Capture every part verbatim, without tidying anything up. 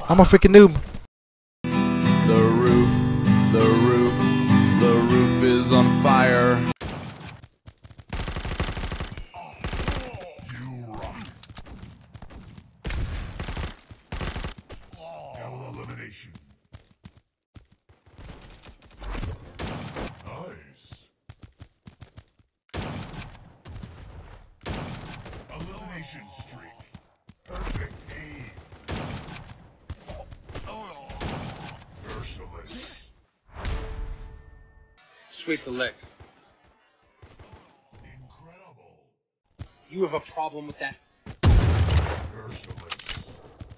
I'm a freaking noob. The roof, the roof, the roof is on fire. You rock. Double elimination. Nice. Elimination streak. Perfect aim. Merciless. Sweep the leg. Incredible. You have a problem with that? Merciless.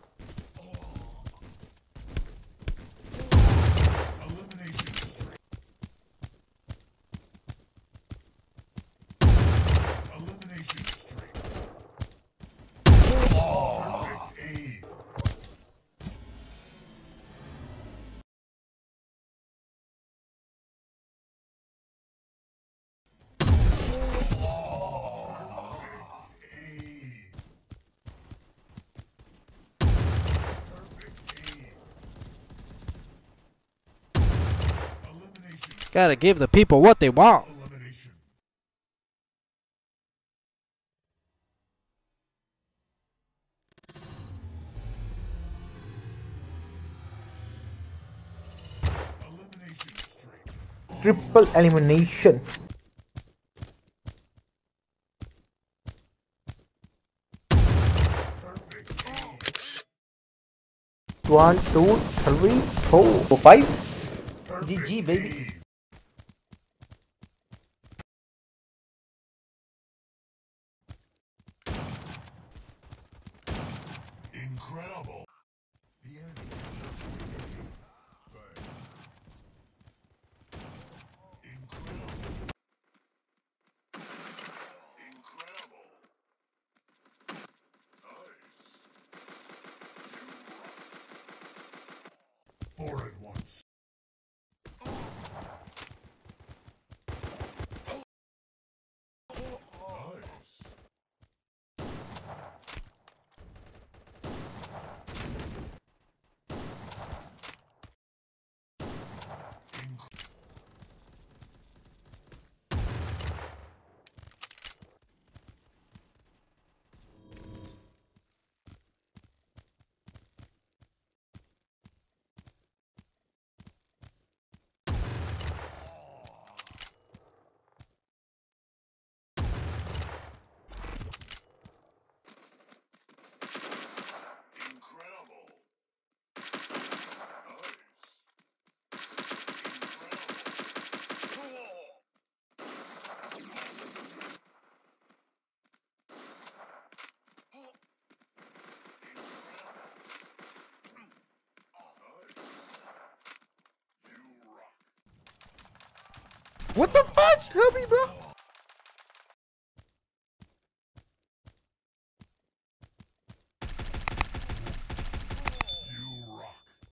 Elimination streak. Elimination streak. Perfect aim. Gotta give the people what they want. Elimination. Elimination streak. Triple elimination. Perfect aim. One, two, three, four, five. G G, baby. Aim. Incredible. The enemy. But incredible. Incredible. Nice. You rock. Four at once. Nice. Incredible. What the fudge? Help me, bro.